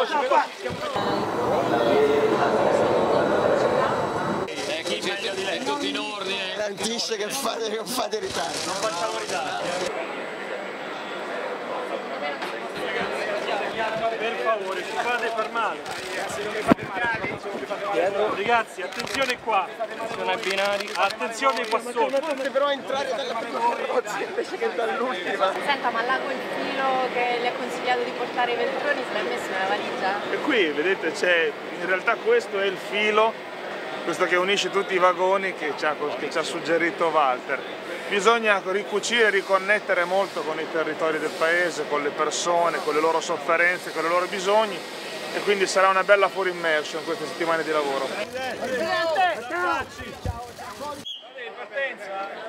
veloci. È tutto in ordine. Garantisce che non fate ritardo. Non facciamo ritardo. Per favore, ci fate far male. Ragazzi, attenzione qua. Attenzione ai binari. Attenzione qua sotto. Però entrare dalla prima carrozza invece che dall'ultima. Senta, ma là quel filo che le ha consigliato di portare i veltroni se l'ha messo nella valigia? E qui, vedete, c'è in realtà questo è il filo, questo che unisce tutti i vagoni che ci ha suggerito Walter. Bisogna ricucire e riconnettere molto con i territori del paese, con le persone, con le loro sofferenze, con i loro bisogni e quindi sarà una bella full immersion queste settimane di lavoro. Presidente! Ciao! Partenza!